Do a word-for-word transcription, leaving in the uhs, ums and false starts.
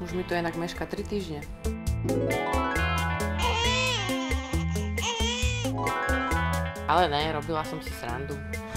Už mi to inak meška tri týždne. Ale ne, robila som si srandu.